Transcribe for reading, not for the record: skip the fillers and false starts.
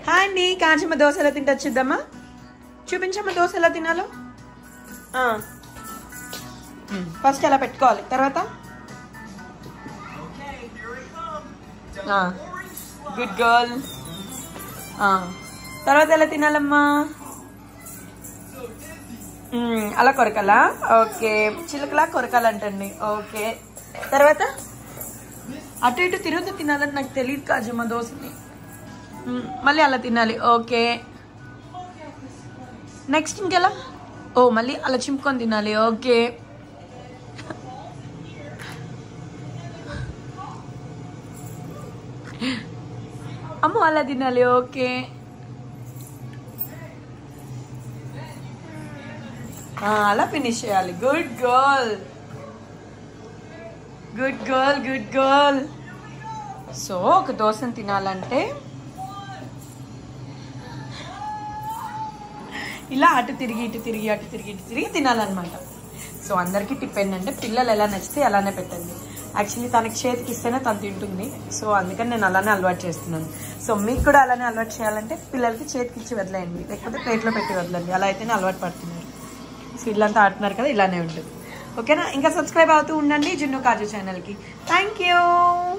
Hi అండి, కాంచమ్మ దోశ ఎలా తింటే వచ్చిద్దామా? చూపించమ్మ దోశ ఎలా తినాలో. ఫస్ట్ ఎలా పెట్టుకోవాలి, తర్వాత గుడ్ గర్ల్. తర్వాత ఎలా తినాలమ్మా? అలా కొరకాలా? ఓకే, చిలకలా కొరకాలంటండి. ఓకే, తర్వాత అటు ఇటు తిరుగుతూ తినాలని నాకు తెలియదు కాజమ్మ దోశని. మళ్ళీ అలా తినాలి. ఓకే, నెక్స్ట్ ఇంకెలా? ఓ మళ్ళీ అలా చింపుకొని తినాలి. ఓకే, అమ్మో అలా తినాలి. ఓకే, అలా ఫినిష్ చేయాలి. Good girl, good girl, good girl. So ఒక దోశను తినాలంటే ఇలా అటు తిరిగి ఇటు తిరిగి అటు తిరిగి ఇటు తిరిగి తినాలన్నమాట. సో అందరికీ టిప్ ఏంటంటే పిల్లలు ఎలా నచ్చితే అలానే పెట్టండి. యాక్చువల్లీ తనకి చేతికి ఇస్తేనే తను తింటుంది. సో అందుకని నేను అలానే అలవాటు చేస్తున్నాను. సో మీకు కూడా అలానే అలవాటు చేయాలంటే పిల్లలకి చేతికి ఇచ్చి వదిలేయండి, లేకపోతే ప్లేట్లో పెట్టి వదలండి. అలా అయితేనే అలవాటు పడుతున్నారు. సో ఇల్లంతా ఆడుతున్నారు కదా, ఇలానే ఉంటుంది. ఓకేనా? ఇంకా సబ్స్క్రైబ్ అవుతూ ఉండండి జున్ను కాజు ఛానల్కి. Thank you.